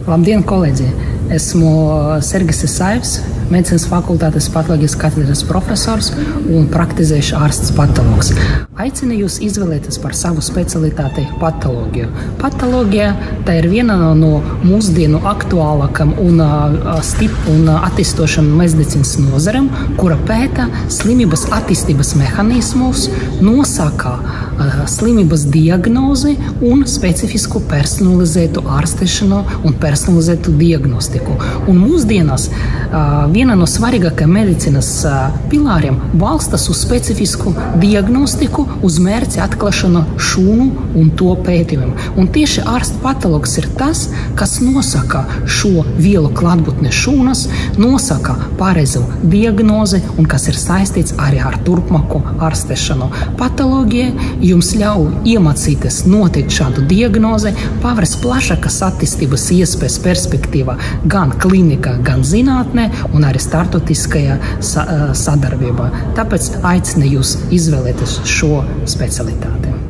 Labdien, kolēģi! Esmu Sergis Isaivs, medicīnas fakultātes patoloģijas katedras profesors un praktizējušs ārsts patologs. Aicinu jūs izvēlēties par savu specialitāti patoloģiju. Patoloģija tā ir viena no mūsdienu aktuālākām un attīstošām medicīnas nozarēm, kura pēta slimības attīstības mehānismus, nosaka slimības diagnozi un specifisku personalizētu ārstēšanu un personalizētu diagnostiku. Un mūsdienās viena no svarīgākajiem medicīnas pilāriem balstās uz specifisku diagnostiku, uz mērķi atklāšanu šūnu un to pētījumiem. Un tieši ārsts patologs ir tas, kas nosaka šo vielu klātbūtni šūnas, nosaka pareizu diagnozi un kas ir saistīts arī ar turpmāko ārstēšanu. Patoloģija jums ļauj iemācīties noteikt šādu diagnozi, pavērs plašākas attīstības iespējas perspektīvā gan klinikā, gan zinātnē un arī starptautiskajā sadarbībā. Tāpēc aicinu jūs izvēlēties šo specialitāti.